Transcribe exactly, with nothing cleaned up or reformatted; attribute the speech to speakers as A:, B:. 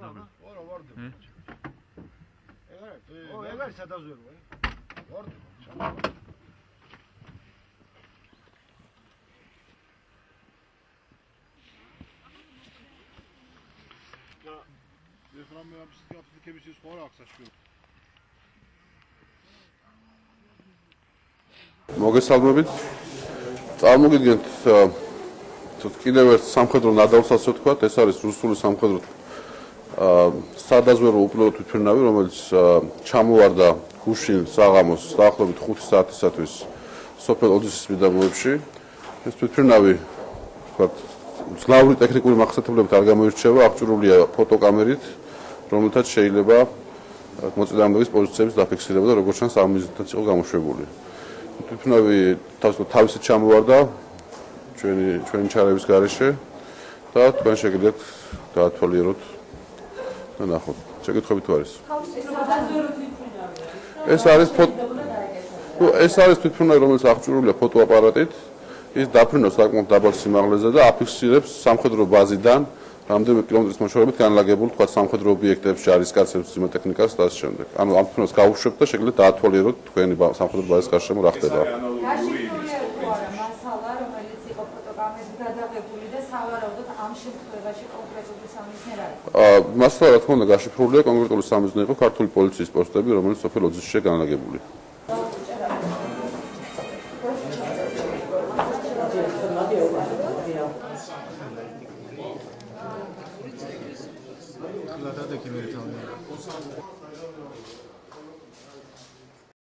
A: Ora vardı. Evet. O eğer sada zor var. Vardı.
B: Ya, Efram Bey psikiyatrist kemisiz sonra aksaşıyor.
C: მოგესალმებით. წარმოგიდგენთ თუ კიდევ ერთ სამხედრო ნადავლს ასე ვთქვათ, ეს არის რუსული სამხედრო სადაზვერო უპილოტო თვითმფრინავი, რომელიც ჩამოვარდა გუშინ საღამოს დაახლოებით ხუთი საათისათვის სოფელ ოძისის მიდამოებში. ეს თვითმფრინავი ვთქვათ, მძლავრი ტექნიკური მახასიათებლებით არ გამოირჩევა, აღჭურვილია ფოტოკამერით, რომელთაც შეიძლება მოწინააღმდეგის პოზიციების დაფიქსირება და როგორც ჩანს ამ მიზნითაც იყო გამოშვებული. თვითმფრინავი თავისით ჩამოვარდა ჩვენი ჩვენი ჩარევის გარეშე და თქვენ შეგიძლიათ დაათვალიეროთ და ნახოთ. შეკითხვები თუ არის? ეს არის ეს არის თვითმფრინავი, რომელიც აღჭურვილია ფოტოაპარატით. ის დაფრინავს საკმაოდ დაბალ სიმაღლეზე და აფიქსირებს სამხედრო ბაზიდან რამდენიმე კილომეტრის მოშორებით განლაგებულ თქვა სამხედრო ობიექტებს, ჯარისკაცებს, ძიმე ტექნიკას და ასე შემდეგ. ანუ ამ თვითმფრინავს გავუშვებთ და შეგიძლიათ დაათვალიეროთ თქვენი სამხედრო ბაზის გარშემო რა ხდება.
D: მასალა, რომელიც იყო ფოტოკამერით გადაღებული და სავარაუდოდ ამ შემთხვევაში კონკრეტული სამიზნე რა იყო?
C: აა, მასალა რა თქმა უნდა გაშიფრულია, კონკრეტული სამიზნე იყო ქართული პოლიციის პოსტები, რომელიც სოფელ ოძისშია განლაგებული.
B: Lada da kimi tanıyor.